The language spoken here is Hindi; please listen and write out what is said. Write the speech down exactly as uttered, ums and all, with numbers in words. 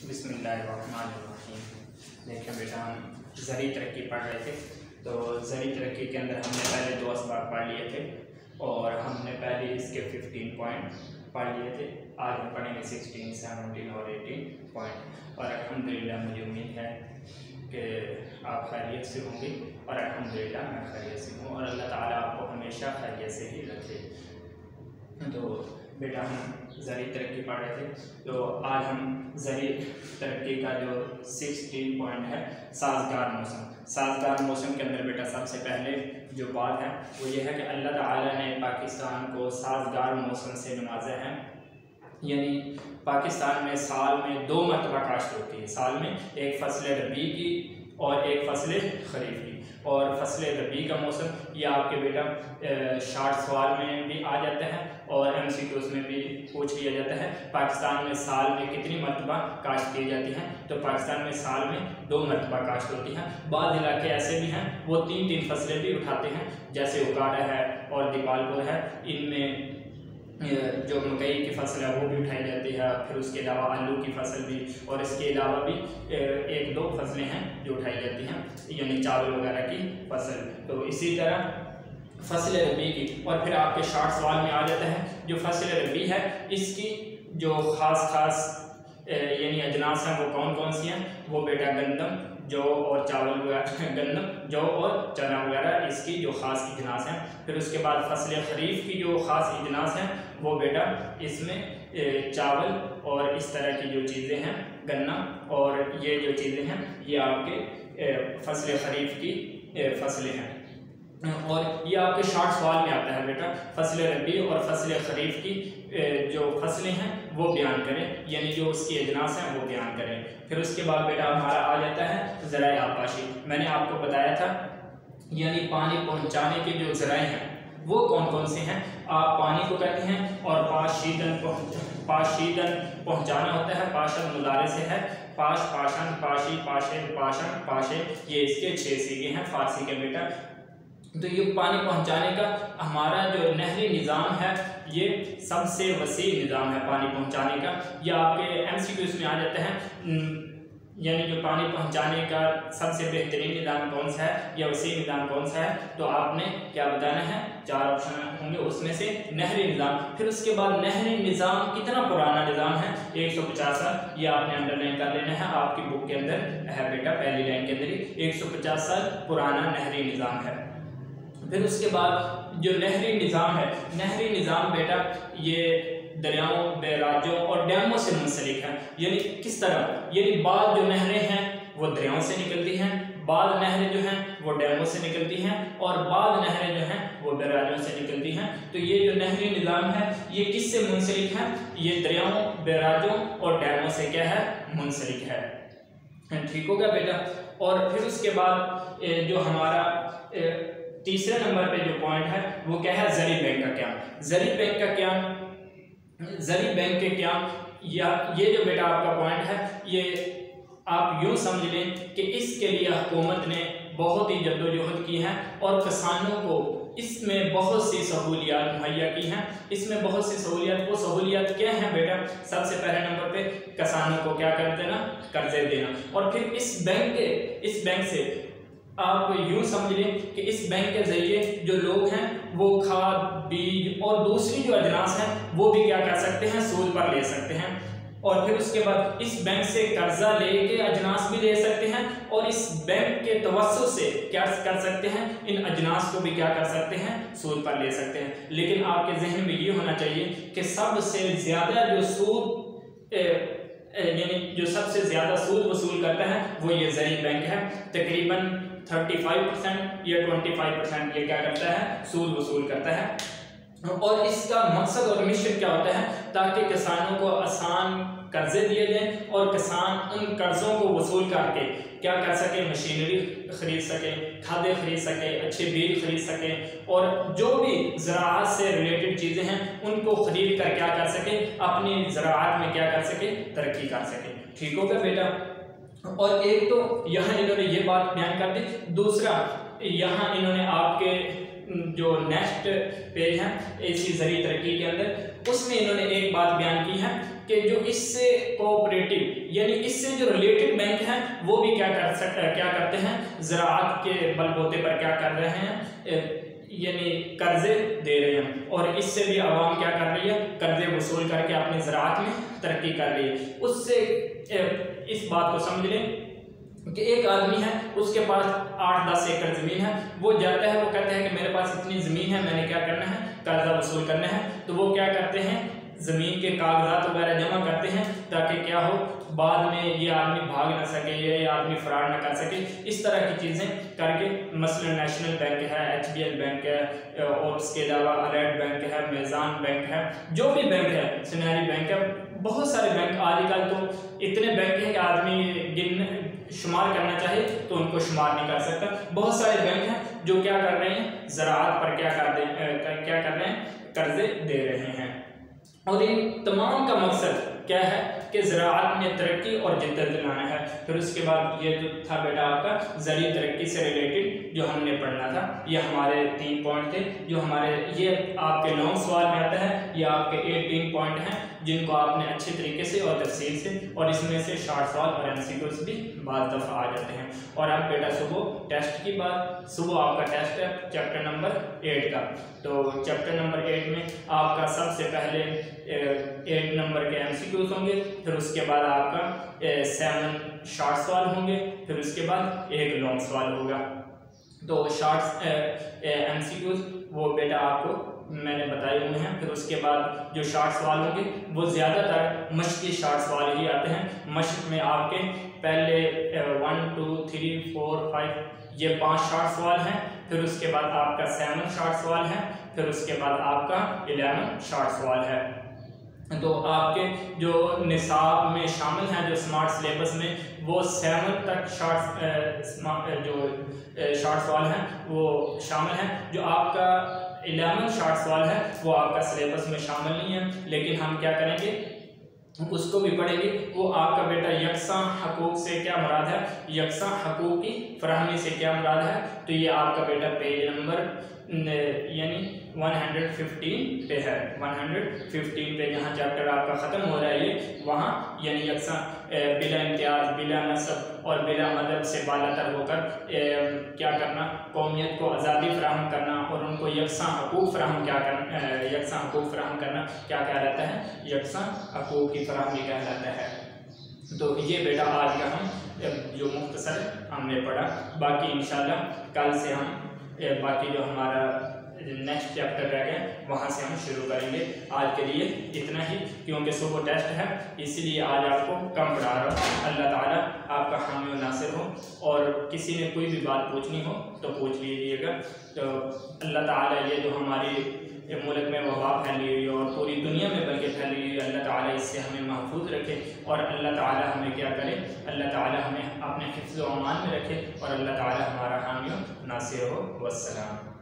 बिस्मिल्लाहिर्रहमानिर्रहीम। देखिए बेटा, हम ज़री तरक्की पढ़ रहे थे, तो ज़री तरक्की के अंदर हमने पहले दो असबाब पढ़ लिए थे और हमने पहले इसके फिफ्टीन पॉइंट पढ़ लिए थे। आज हम पढ़ेंगे सिक्सटीन, सेवनटीन और एटीन पॉइंट। और अल्हम्दुलिल्लाह मुझे उम्मीद है कि आप खैरियत से होंगे और अल्हम्दुलिल्लाह मैं खैरियत से हूँ और अल्लाह ताला आपको हमेशा खैरियत से ही रखे। तो बेटा, हम ज़री तरक्की पढ़ रहे थे, तो आज हम ज़री तरक्की का जो सिक्सटीन पॉइंट है, साजगार मौसम। साजगार मौसम के अंदर बेटा सबसे पहले जो बात है वो ये है कि अल्लाह ताला ने पाकिस्तान को साजगार मौसम से नवाजा है। यानी पाकिस्तान में साल में दो मरतबा काश्त होती है। साल में एक फसल रबी की और एक फसल खरीफ की। और फसल रबी का मौसम ये आपके बेटा शार्ट सवाल में भी आ जाता है और एम सी क्यूज़ में भी पूछ लिया जाता है, पाकिस्तान में साल में कितनी मरतबा काश्त की जाती हैं। तो पाकिस्तान में साल में दो मरतबा काश्त होती हैं। बाद इलाके ऐसे भी हैं वो तीन तीन फसलें भी उठाते हैं, जैसे उकाड़ा है और दीपालपुर है। इनमें जो मकई की फसल है वो भी उठाई जाती है, फिर उसके अलावा आलू की फसल भी, और इसके अलावा भी एक दो फसलें हैं जो उठाई जाती हैं, यानी चावल वगैरह की फसल। तो इसी तरह फसल रबी की, और फिर आपके शार्ट सवाल में आ जाता है जो फसल रबी है इसकी जो ख़ास ख़ास यानी अजनास हैं वो कौन कौन सी हैं। वो बेटा गंदम, जौ और चावल वगैरह, गंदम, जौ और चना वगैरह इसकी जो ख़ास अजनास हैं। फिर उसके बाद फसल खरीफ की जो ख़ास अजनास हैं वो बेटा इसमें चावल और इस तरह की जो चीज़ें हैं, गन्ना और ये जो चीज़ें हैं ये आपके फसल खरीफ की फसलें हैं। और ये आपके शार्ट सवाल में आता है बेटा, फसल रबी और फसल खरीफ की जो फसलें हैं वो बयान करें, यानी जो उसकी अजनास हैं वो बयान करें। फिर उसके बाद बेटा हमारा आ जाता है ज़राए आबपाशी। मैंने आपको बताया था यानी पानी पहुंचाने के जो ज़राए हैं वो कौन कौन से हैं। आप पानी को कहते हैं और पाशीदन पाशीदन पहुंचाना होता है। पाशन मुजारे से है, पाश, पाशन, पाशी, पाशे, पाशन, पाशे, ये इसके छः सीगे हैं फारसी के बेटा। तो ये पानी पहुंचाने का हमारा जो नहरी निज़ाम है ये सबसे वसी निज़ाम है पानी पहुंचाने का। ये आपके एम सी क्यूज़ में आ जाता है, यानी जो पानी पहुंचाने का सबसे बेहतरीन निज़ाम कौन सा है या वसी निज़ाम कौन सा है। तो आपने क्या बताना है, चार ऑप्शन होंगे उसमें से नहरी निज़ाम। फिर उसके बाद नहरी निज़ाम कितना पुराना निज़ाम है, एक सौ पचास साल। ये आपने अंडरलाइन कर लेना है, आपकी बुक के अंदर है बेटा, पहली लाइन के अंदर ही एक सौ पचास साल पुराना नहरी निज़ाम है। फिर उसके बाद जो नहरी निज़ाम है, नहरी निज़ाम बेटा ये दरियाओं, बैराजों और डैमों से मुंसलिक है। यानी किस तरह, यानी बाद जो नहरें हैं वो दरियाओं से निकलती हैं, बाद नहरें जो हैं वो डैमों से निकलती हैं और बाद नहरें जो हैं वो बैराजों से निकलती हैं। तो ये जो नहरी निज़ाम है ये किससे मुंसलिक है, ये दरियाओं, बैराजों और डैमों से क्या है, मुंसलिक है। ठीक होगा बेटा। और फिर उसके बाद जो हमारा तीसरे नंबर पे जो पॉइंट है वो क्या है, ज़री बैंक का क्या। ज़री बैंक का क्या, ज़री बैंक के क्या, या ये जो बेटा आपका पॉइंट है ये आप यूँ समझ लें कि इसके लिए हुकूमत ने बहुत ही जद्दोजहद की है और किसानों को इसमें बहुत सी सहूलियात मुहैया की हैं। इसमें बहुत सी सहूलियात, वो सहूलियात क्या हैं बेटा, सबसे पहले नंबर पे किसानों को क्या कर देना, कर्जे देना। और फिर इस बैंक के इस बैंक से आप यूँ समझ लें कि इस बैंक के ज़रिए जो लोग हैं वो खाद, बीज और दूसरी जो अजनास हैं वो भी क्या कर सकते हैं, सूद पर ले सकते हैं। और फिर उसके बाद इस बैंक से कर्जा लेके अजनास भी ले सकते हैं और इस बैंक के तवस्सुत से क्या कर सकते हैं, इन अजनास को भी क्या कर सकते हैं, सूद पर ले सकते हैं। लेकिन आपके जहन में ये होना चाहिए कि सबसे ज़्यादा जो सूद यानी जो सबसे ज़्यादा सूद वसूल करता है वो ये ज़री बैंक है। तकरीबन पैंतीस परसेंट या पच्चीस परसेंट ये क्या करता है, सूद वसूल करता है। और इसका मकसद और मिशन क्या होता है, ताकि किसानों को आसान कर्जे दिए जाएं और किसान उन कर्ज़ों को वसूल करके क्या कर सके, मशीनरी ख़रीद सके, खादें खरीद सके, अच्छे बीज खरीद सके और जो भी ज़राअत से रिलेटेड चीज़ें हैं उनको ख़रीद कर क्या कर सके, अपनी ज़राअत में क्या कर सके, तरक्की कर सके। ठीक होगा बेटा। और एक तो यहाँ इन्होंने ये बात बयान कर दी, दूसरा यहाँ इन्होंने आपके जो नेक्स्ट पेज है इसी ज़री तरक्की के अंदर उसमें इन्होंने एक बात बयान की है कि जो इससे कोऑपरेटिव यानी इससे जो रिलेटेड बैंक हैं वो भी क्या कर सकते क्या करते हैं, ज़राअत के बलबूते पर क्या कर रहे हैं, यानी कर्जे दे रहे हैं, और इससे भी आवाम क्या कर रही है, कर्जे वसूल करके अपनी ज़राअत में तरक्की कर रही है। उससे इस बात को समझ लें कि एक आदमी है, उसके पास आठ दस एकड़ ज़मीन है, वो जाता है, वो कहता है कि मेरे पास इतनी ज़मीन है, मैंने क्या करना है, कर्जा वसूल करना है। तो वो क्या करते हैं, ज़मीन के कागजात वगैरह जमा करते हैं ताकि क्या हो, बाद में ये आदमी भाग ना सके, ये आदमी फरार ना कर सके। इस तरह की चीज़ें करके मसलन नेशनल बैंक है, एच बी एल बैंक है, और उसके अलावा अलर्ट बैंक है, मेज़ान बैंक है, जो भी बैंक है, सुनहरी बैंक है, बहुत सारे बैंक आजकल तो इतने बैंक हैं कि आदमी गिन शुमार करना चाहे तो उनको शुमार नहीं कर सकता। बहुत सारे बैंक हैं जो क्या कर रहे हैं, ज़राअत पर क्या कर दे क्या कर रहे हैं, कर्जे दे रहे हैं। और इन तमाम का मकसद क्या है कि ज़राअत में तरक्की और जिद्दत लाना है। फिर उसके बाद ये जो था बेटा आपका ज़रिए तरक्की से रिलेटेड जो हमने पढ़ना था, ये हमारे तीन पॉइंट थे जो हमारे, ये आपके लॉन्ग सवाल में आता है, ये आपके एटीन पॉइंट हैं जिनको आपने अच्छे तरीके से और तफसील से, और इसमें से शॉर्ट सवाल और एमसीक्यूज़ भी बाद दफ़ा आ जाते हैं। और अब बेटा सुबह टेस्ट की बात, सुबह आपका टेस्ट है चैप्टर नंबर एट का। तो चैप्टर नंबर एट में आपका सबसे पहले एट नंबर के एमसीक्यूज़ होंगे, फिर उसके बाद आपका सेवन शॉर्ट सवाल होंगे, फिर उसके बाद एक लॉन्ग सवाल होगा। तो शॉर्ट एमसीक्यूज़ वो बेटा आपको मैंने बताए हुए हैं। फिर उसके बाद जो शॉर्ट सवाल होंगे वो ज़्यादातर मश्क के शॉर्ट सवाल ही आते हैं। मश्क में आपके पहले one two three four five ये पांच शॉर्ट सवाल हैं, फिर उसके बाद आपका सेवन शॉर्ट सवाल है, फिर उसके बाद आपका इलेवन शॉर्ट सवाल है। तो आपके जो निसाब में शामिल हैं, जो स्मार्ट सिलेबस में, वो सेवन तक शॉर्ट जो शॉर्ट सवाल हैं वो शामिल हैं। जो आपका इलेवन शॉर्ट सवाल है वो आपका सिलेबस में शामिल नहीं है, लेकिन हम क्या करेंगे, उसको भी पढ़ेंगे। वो आपका बेटा यकसा हकूक से क्या मुराद है, यकसा हकूक की फराहमी से क्या मुराद है। तो ये आपका बेटा पेज नंबर यानी वन हंड्रेड फिफ्टीन पे है, वन हंड्रेड फिफ्टीन पे जहाँ चैप्टर आपका ख़त्म हो रहा है ये वहाँ, यानी यकसा बिला इम्तियाज़, बिला नस्ब और बिला मज़हब से बालातर होकर ए, क्या करना, कौमियत को आज़ादी फराहम करना और उनको यकसा हकूक़ फराहम क्या करना, यकसा हकूक़ फराहम करना क्या कहलाता है, यकसा हकूक़ की फराहमी कहलाता है। तो ये बेटा आज का हम जो मुख्तसर हमने पढ़ा, बाकी इंशाल्लाह कल से हम बाकी जो हमारा नेक्स्ट चैप्टर रह गया वहाँ से हम शुरू करेंगे। आज के लिए इतना ही, क्योंकि सुबह टेस्ट है इसलिए आज आपको कम पढ़ा रहा हूँ। अल्लाह ताला आपका हामी व नासिर हो, और किसी ने कोई भी बात पूछनी हो तो पूछ लीजिएगा। तो अल्लाह ताला ये जो हमारी मुल्क में वबा फैली हुई है और पूरी दुनिया में बल्कि फैली हुई है, अल्लाह ताला इससे हमें महफूज रखे, और अल्लाह ताला हमें क्या करे, अल्लाह ताला हमें अपने हिफ्ज़ व अमान में रखे, और अल्लाह ताला हमारा हामी व नासिर हो। वस्सलाम।